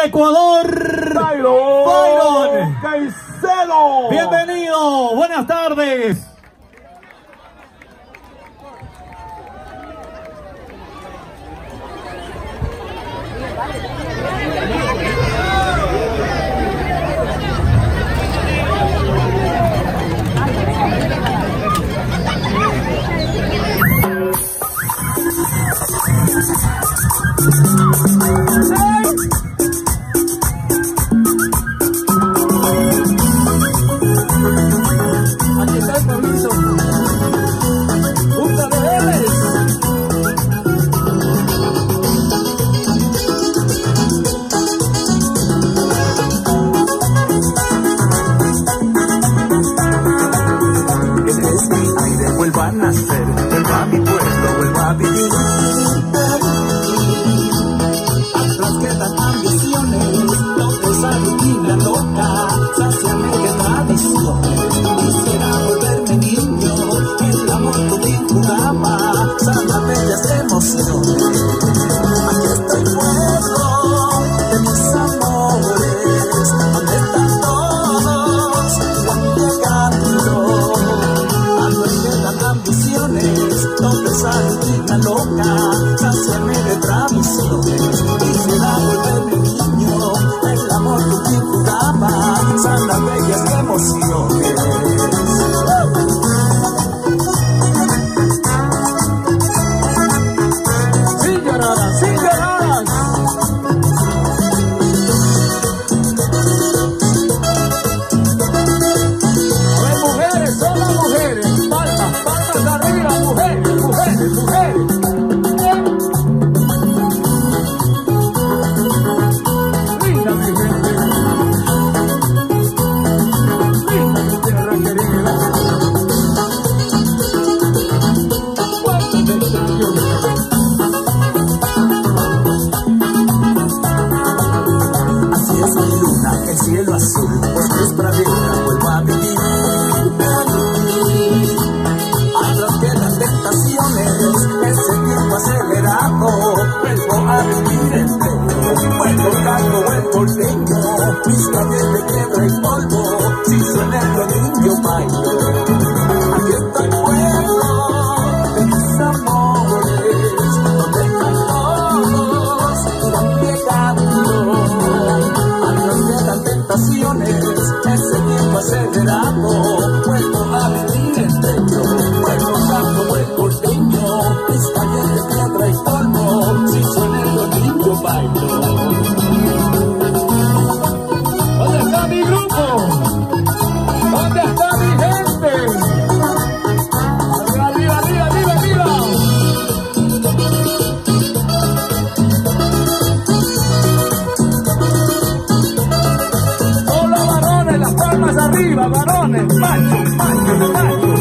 Ecuador, Byron Caicedo. Bienvenido, buenas tardes. Aquí está el Pablito. ¡Punta de Vélez! Eres mi aire, vuelva a nacer, vuelva a mi pueblo, vuelva a vivir. Atrás quedan ambiciones, toda esa rutina loca, sáciame de tradiciones. Quisiera volverme niño, el amor contigo jugaba, sana bellas emociones. Aquí está el pueblo de mis amores, donde están todos, van llegando. Atrás quedan ambiciones, toda esa rutina loca, sáciame de tradiciones. Quisiera volverme niño, el amor contigo jugaba, sana bellas emociones. ¡Sin lloradas, sin lloradas! A ver, mujeres, solo mujeres. Palmas, palmas arriba, mujeres, mujeres, mujeres. Linda mi gente. Linda mi tierra querida. Cuánto te extraño. Así es mi luna, el cielo azul, pues es pradera, vuelvo a vivir. Atrás quedan tentaciones, ese tiempo acelerado, vuelvo a vivir entero. Vuelvo calvo, vuelvo leño, mis calles de piedra y polvo, si suena el rodillo bailo. Aquí está el pueblo de mis amores, donde están todos, van llegando. Atrás quedan tentaciones, ese tiempo acelerado, vuelvo a vivir entero. Vuelvo campo, vuelvo leño, mis calles de piedra y polvo, si suena el rodillo bailo. ¿Dónde está mi grupo? ¿Dónde está mi gente? Arriba, arriba, arriba, arriba, arriba. Solo varones, las palmas arriba, varones, machos, machos, machos.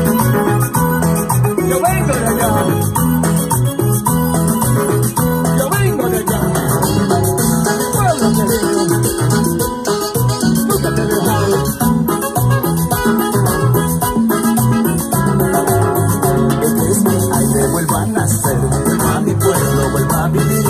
Yo vengo de allá. Yo vengo de allá. Pueblo querido. Nunca te he dejado. Eres mi aire, vuelva a nacer, vuelva a mi pueblo, vuelva a vivir.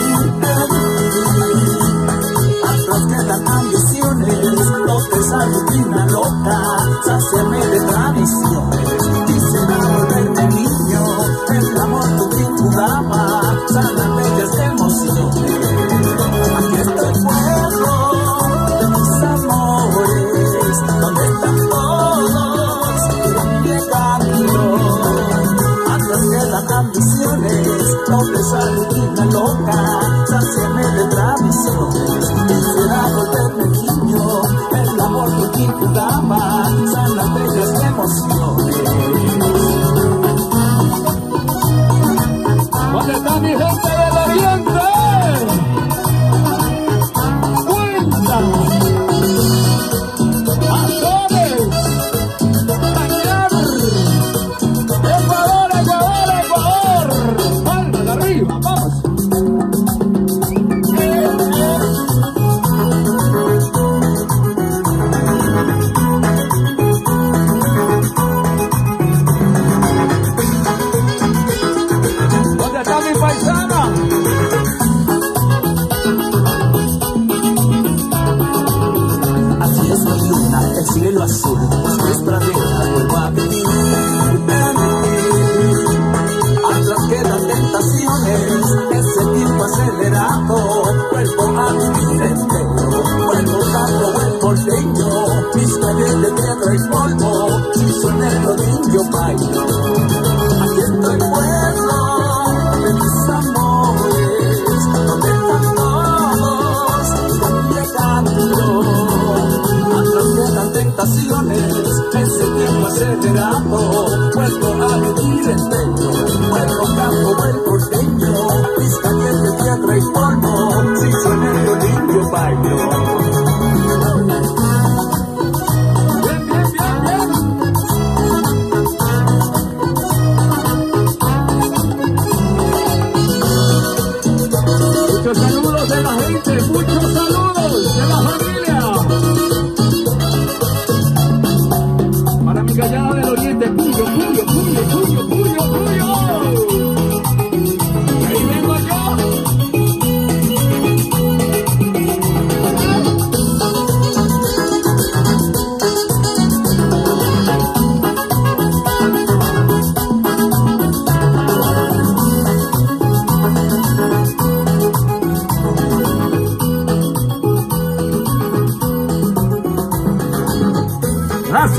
Atrás quedan ambiciones, toda esa rutina loca, sáciame de tradiciones. Quisiera volverme niño, el amor contigo jugaba, sana bellas emociones. Aquí está el pueblo de mis amores, donde están todos, van llegando. Atrás quedan ambiciones, toda esa rutina loca, sáciame de tradiciones. Quisiera volverme niño, el amor contigo jugaba, sana bellas emociones. ¿Dónde está mi gente del oriente? ¡Cuenta! ¡Azores! ¡Cañar! ¡Ecuador, Ecuador, Ecuador! ¡Palmas arriba, vamos!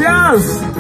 Gracias.